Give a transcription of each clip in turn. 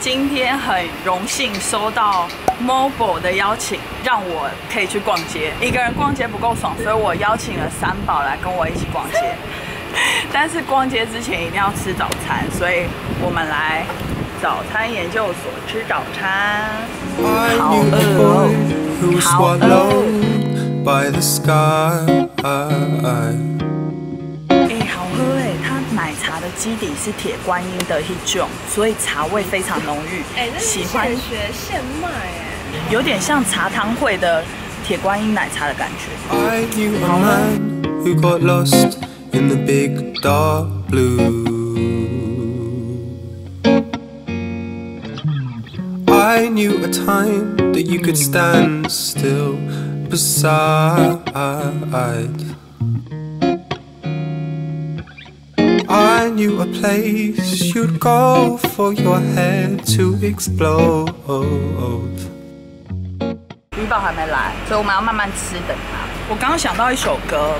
今天很荣幸收到 Mobile 的邀请，让我可以去逛街。一个人逛街不够爽，所以我邀请了三宝来跟我一起逛街。但是逛街之前一定要吃早餐，所以我们来早餐研究所吃早餐。好饿哦，好饿。好喝哎！它奶茶的基底是铁观音的一种，所以茶味非常浓郁。喜欢现学现卖哎， 有点像茶汤会的铁观音奶茶的感觉。好 I knew a time that you could stand still beside. I knew a place you'd go for your head to explode. 鱼宝还没来，所以我们要慢慢吃等他。我刚刚想到一首歌。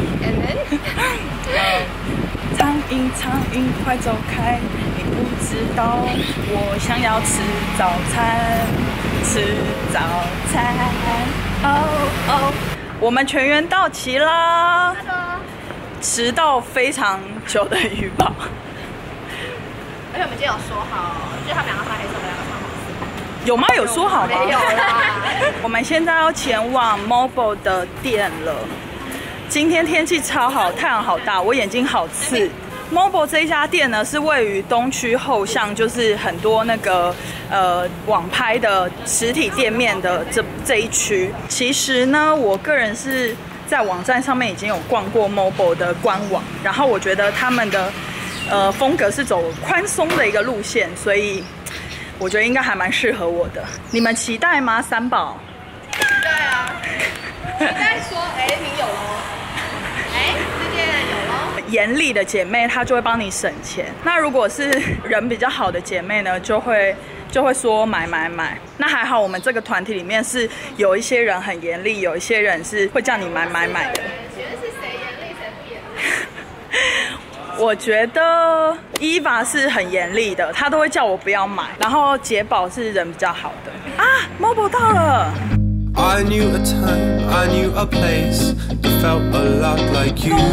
苍蝇，苍蝇，快走开！你不知道，我想要吃早餐，吃早餐。哦哦，我们全员到齐了。迟到非常久的鱼宝。 而且我们今天有说好，就是他们两个穿黑色，我们两个穿黄色。 有吗？有说好吗？ 没有啦。 我们现在要前往 Mobile 的店了。今天天气超好，太阳好大，我眼睛好刺。Mobile 这一家店呢，是位于东区后巷，就是很多那个网拍的实体店面的这一区。其实呢，我个人是在网站上面已经有逛过 Mobile 的官网，然后我觉得他们的风格是走宽松的一个路线，所以我觉得应该还蛮适合我的。你们期待吗？三宝？ 期待啊！期待说，你有咯。这件有咯。 严厉的姐妹她就会帮你省钱，那如果是人比较好的姐妹呢，就会说买。那还好，我们这个团体里面是有一些人很严厉，有一些人是会叫你买的。 请问是谁严厉谁不严厉？ 我觉得伊娃是很严厉的，她都会叫我不要买。然后杰宝是人比较好的啊。Mobile 到了。 I knew a time, I knew a place that felt a lot like you.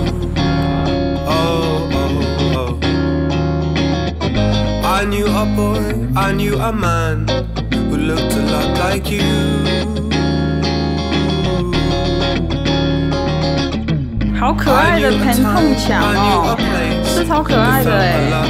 Oh, oh, oh. I knew a boy, I knew a man who looked a lot like you. 好可爱的盆碰墙哦，是超可爱的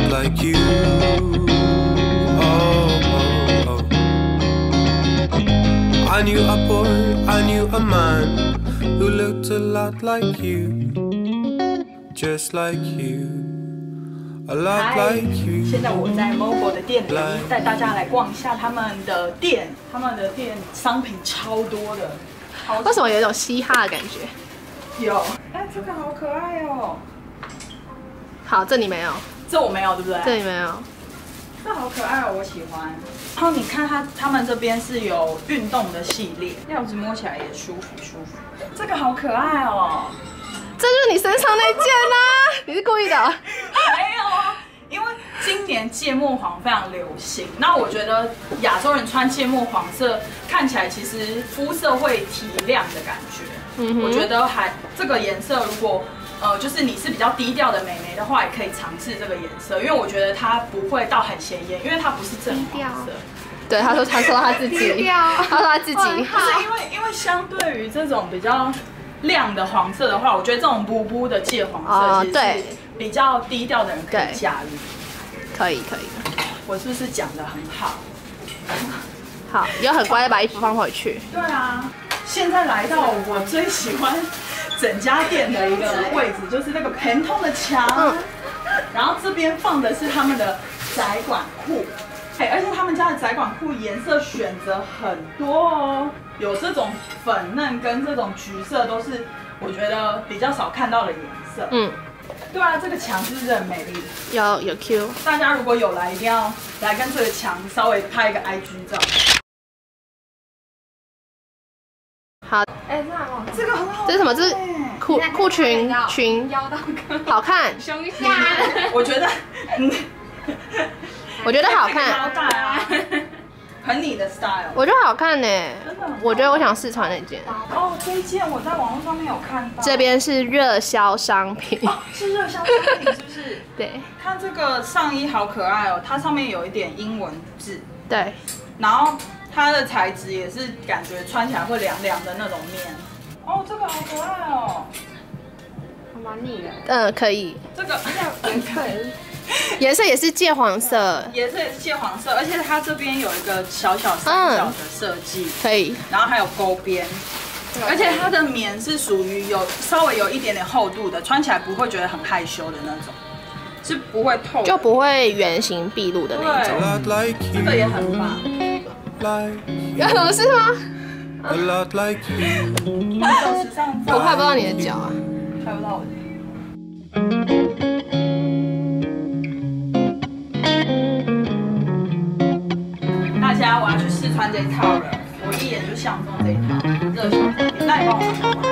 I knew a boy, I knew a man who looked a lot like you, just like you, a lot like you. 现在我在 Mobile 的店里，带大家来逛一下他们的店。他们的店商品超多的。 为什么有一种嘻哈的感觉？ 有，这个好可爱哦。 好，这里没有。 这我没有，对不对？ 这里没有。 这好可爱哦，我喜欢。然后你看他们这边是有运动的系列，料子摸起来也舒服。这个好可爱哦。 这就是你身上那件啊！你是故意的？ 没有啊，因为今年芥末黄非常流行。那我觉得亚洲人穿芥末黄色看起来其实肤色会提亮的感觉。我觉得这个颜色如果就是你是比较低调的美眉的话，也可以尝试这个颜色，因为我觉得它不会到很显眼，因为它不是正黄色。 对，他说他自己，他说他自己。不是因为相对于这种比较亮的黄色的话，我觉得这种布布的芥黄色其实是比较低调的人可以驾驭。 可以。 我是不是讲得很好？ 好，有很乖的把衣服放回去。 对啊，现在来到我最喜欢整家店的一个位置，就是那个盆通的墙。然后这边放的是他们的窄管裤。而且他们家的窄管裤颜色选择很多哦，有这种粉嫩跟这种橘色，都是我觉得比较少看到的颜色。对啊，这个墙是不是很美丽？ 有 Q。 大家如果有来，一定要来跟这个墙稍微拍一个 IG 照。 好， 这个很好。 这是什么？这是裤裙，好看。 胸下。 我觉得， 我觉得好看， 腰带啊，很你的 style。 我觉得好看呢，我觉得我想试穿那件。 哦，这一件我在网络上面有看到。 这边是热销商品， 哦，是热销商品是不是？ 对。 看这个上衣好可爱哦，它上面有一点英文字。 对。 然后它的材质也是感觉穿起来会凉凉的那种面。哦，这个好可爱哦。 蛮腻的。可以。 这个可以。 颜色也是芥黄色， 颜色也是芥黄色，而且它这边有一个小小三角的设计， 可以。 然后还有勾边，而且它的棉是属于稍微有一点点厚度的，穿起来不会觉得很害羞的那种，是不会透， 就不会原形毕露的那种。 这个也很棒。 是吗？ 我拍不到你的脚啊， 拍不到我的。大家，我要去试穿这一套了，我一眼就相中这一套热销商品，那你帮我拿过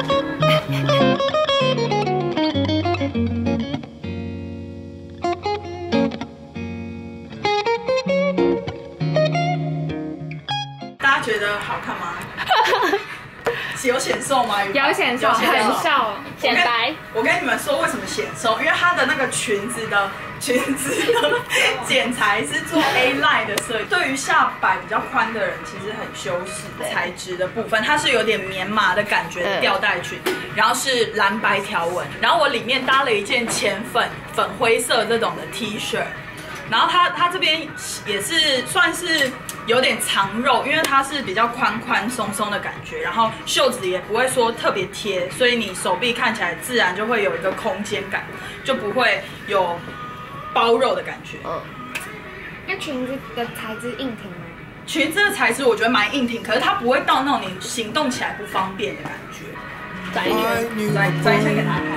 来。大家觉得好看吗？有显瘦吗？ 有显瘦，很瘦，显白。 我跟你们说为什么显瘦，因为它的那个裙子的剪裁是做 A line 的设计，对于下摆比较宽的人其实很修饰。材质的部分，它是有点棉麻的感觉的吊带裙，然后是蓝白条纹，然后我里面搭了一件浅粉灰色这种的 T 恤。然后它这边也是算是有点藏肉，因为它是比较宽松松的感觉，然后袖子也不会说特别贴，所以你手臂看起来自然就会有一个空间感，就不会有包肉的感觉。 那裙子的材质硬挺吗？ 裙子的材质我觉得蛮硬挺，可是它不会到那种你行动起来不方便的感觉。转一圈给大家看。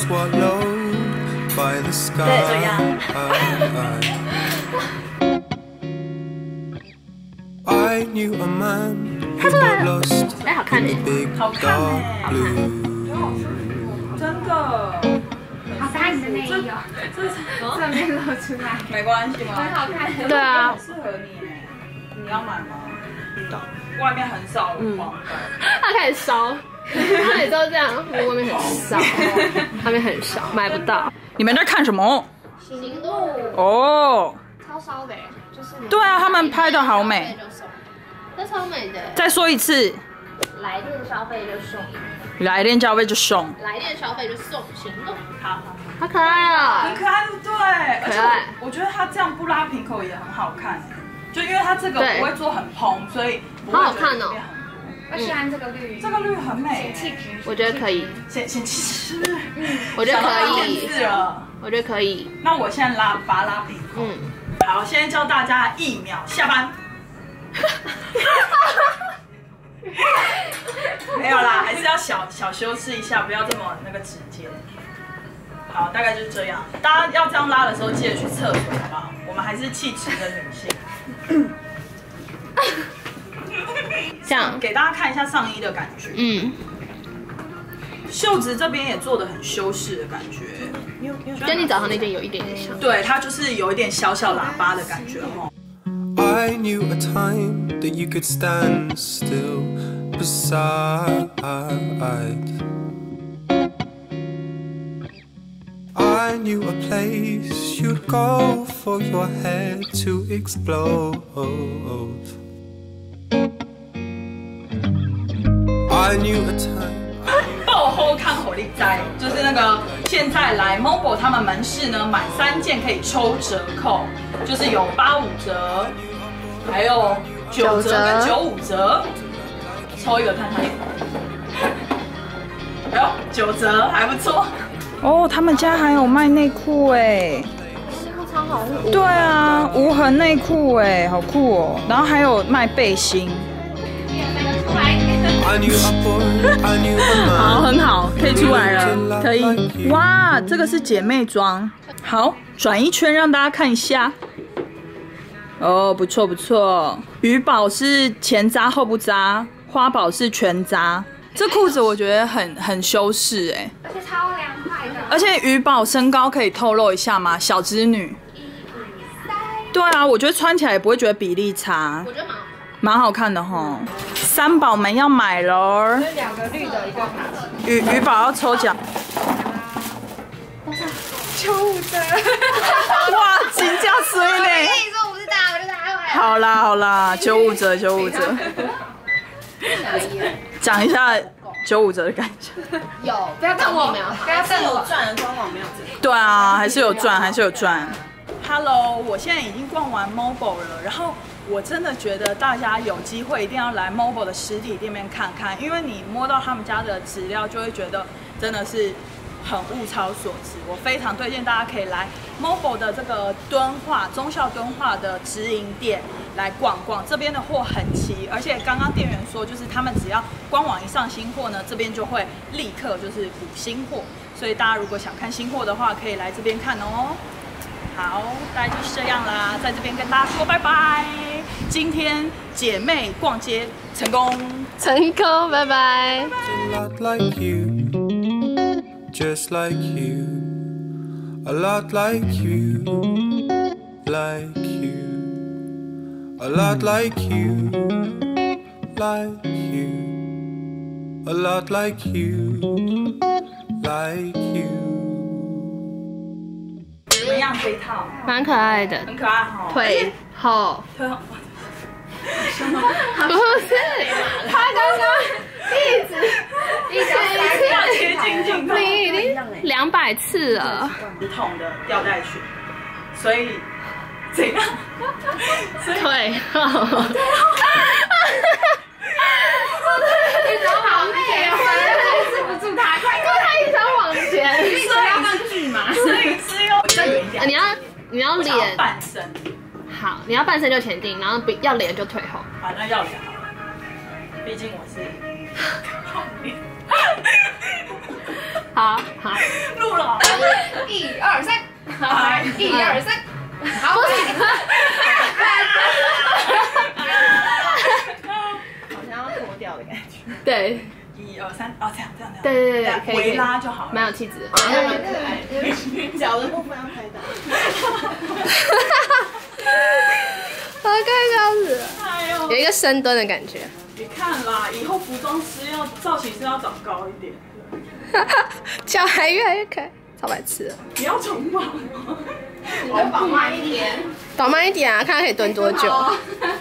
By the sky. 对，这样。 I knew a man who got lost in the big dark blue. 真的。 好看你的内衣哦，这边露出来。 没关系吗？ 很好看。 对啊。 好适合你耶，你要买吗？外面很少有广告。 他开始烧。他每周这样，外面很少，外面很少，买不到。 你们在看什么？ 行路哦， 超烧的，就是对啊，他们拍的好美， 这超美的。 再说一次， 来电消费就送， 来电消费就送， 来电消费就送行动。 好， 好可爱哦， 很可爱，对不对？ 可爱。 我觉得它这样不拉平口也很好看，就因为它这个不会做很蓬，所以好好看哦。 我喜欢这个绿， 这个绿很美， 我觉得可以， 显气质， 我觉得可以，我觉得可以。 那我现在把它拉平口，好，现在教大家1秒下班。没有啦，还是要小修饰一下，不要这么那个直接。好，大概就是这样。大家要这样拉的时候，记得去厕所，好不好？我们还是气质的女性。 这样给大家看一下上衣的感觉。袖子这边也做的很修饰的感觉， 跟你早上那件有一点点像。 对，它就是有一点小小喇叭的感觉哦。 I knew a time that you could stand still beside. I knew a place you'd go for your head to explode. I knew a time. 爆后看火力斋，就是那个现在来 Mobile 他们门市呢，买3件可以抽折扣，就是有85折，还有9折跟95折，抽一个看看。哎呦，9折还不错。哦，他们家还有卖内裤哎， 超好。 对啊，无痕内裤哎，好酷哦。然后还有卖背心。好，很好，可以出来了，可以。哇，这个是姐妹装。好，转一圈让大家看一下。哦，不错不错。鱼宝是前扎后不扎，花宝是全扎。这裤子我觉得很修饰哎， 而且超凉快的。 而且鱼宝身高可以透露一下吗？小织女。 对啊，我觉得穿起来也不会觉得比例差， 我觉得蛮好看的吼。三宝们要买喽， 这2个绿的，1个卡其。 鱼宝要抽奖。 95折。 哇，金价水呢！ 跟你说我是大，我就大回来。 好啦，95折，95折。讲一下95折的感觉。 有，不要瞪我，不要瞪我。 赚的官网没有这个。 对啊，还是有赚。Hello， 我现在已经逛完 Mobile 了，然后我真的觉得大家有机会一定要来 Mobile 的实体店面看看，因为你摸到他们家的质料，就会觉得真的是很物超所值。我非常推荐大家可以来 Mobile 的这个忠孝敦化的直营店来逛逛，这边的货很齐，而且刚刚店员说，就是他们只要官网一上新货呢，这边就会立刻就是补新货，所以大家如果想看新货的话，可以来这边看哦。好，大概就是这样啦，在这边跟大家说拜拜。今天姐妹逛街成功， 拜拜。 A lot like you, just like you, a lot like you, like you, a lot like you, like you, a lot like you, like you. 怎么样这一套？ 蛮可爱的， 很可爱哈， 腿厚。 腿厚。 不是，他刚刚一直要贴近镜头， 你已经200次了。 直筒的吊带裙，所以怎样？ 腿厚。 你手好累哦，控制不住它，快快， 他一直在往前。 你手要放剧嘛？ 摄影师要再远一点。 你要脸半身。 好，你要半身就前进，然后要脸就腿后。 好，那要脸好了，毕竟我是好， 录了。 1、2、3，好，1、2、3，好。 好像要脱掉的感觉。 对 1、2、3，哦，这样。 对，可以围拉就好了， 蛮有气质的。 脚的部分要拍到。 我快笑死了， 哎呦， 有一个深蹲的感觉。 你看啦，以后服装师造型师要长高一点。 脚还越来越可爱，超白痴的。 你要重绑。 你就绑慢一点。 倒慢一点啊，看他可以蹲多久。